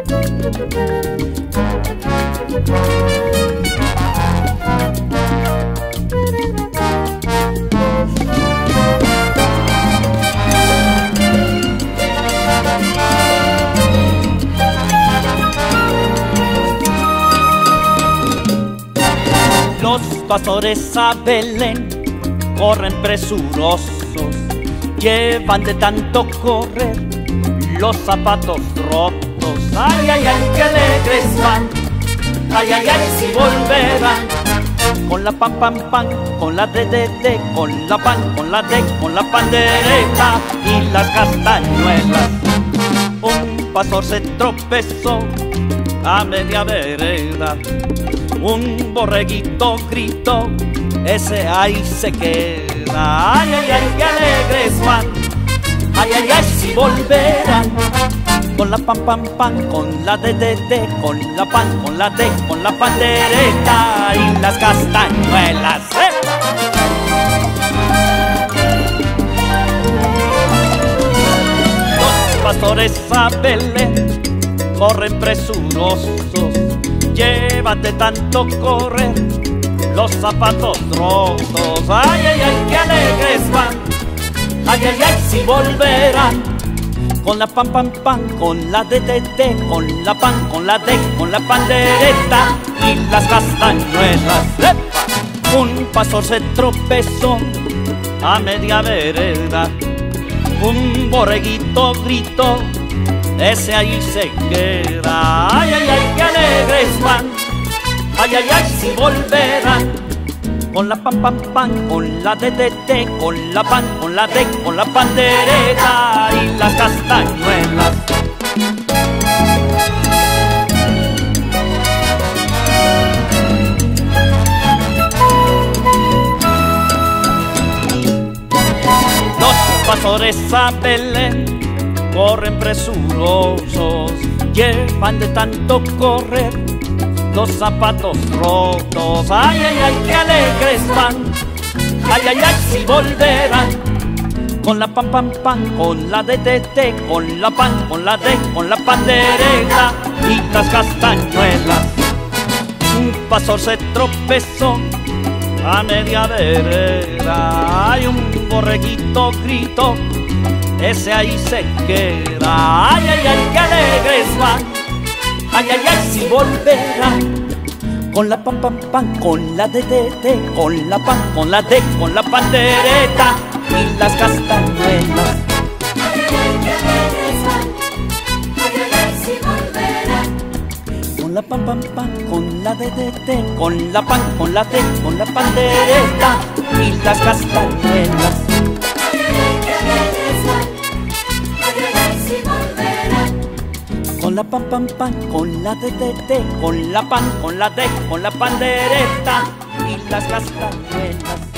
Los pastores a Belén corren presurosos, llevan de tanto correr los zapatos rotos. Ay, ay, ay, qué alegres van, ay, ay, ay, si volverán. Con la pan, pan, pan, con la de, con la pan, con la de, con la pandereta y las castañuelas. Un pastor se tropezó a media vereda, un borreguito gritó, ese ahí se queda. Ay, ay, ay, qué alegres van, ay, ay, ay, si volverán. Con la pan, pan, pan, con la de, con la pan, con la de, con la pandereta y las castañuelas. Los pastores a Belén corren presurosos, llevan de tanto correr los zapatos rotos. Ay, ay, ay, qué alegres van, ay, ay, ay, si volverán. Con la pan, pan, pan, con la de, con la pan, con la de, con la pandereta y las castañuelas. Un pastor se tropezó a media vereda, un borreguito gritó, ese ahí se queda. Ay, ay, ay, qué alegres van, ay, ay, ay, si volverán. Con la pan, pan, pan, con la de, con la pan, con la de, con la pandereta y las castañuelas. Los pastores a Belén corren presurosos, llevan de tanto correr los zapatos rotos. Ay, ay, ay, qué alegres van, ay, ay, ay, si volverán. Con la pan, pan, pan, con la de, con la pan, con la de, con la pandereta y las castañuelas. Un pastor se tropezó a media vereda, hay un borreguito gritó, ese ahí se queda. Ay, ay, ay, qué alegres van, ay, ay, ay, si volverán. Con la pan, pan, pan, con la de, con la pan, con la de, con la pandereta y las castañuelas. Ay, ay, ay, qué alegres van, ay, ay, ay, si volverán. Con la pan, pan, pan, con la de, con la pan, con la de, con la pandereta y las castañuelas. Ay, ay, ay, qué alegres van, ay, ay, ay, si volverán. Con la pan, pan, pan, con la de, con la pan, con la de, con la pandereta y las castañuelas.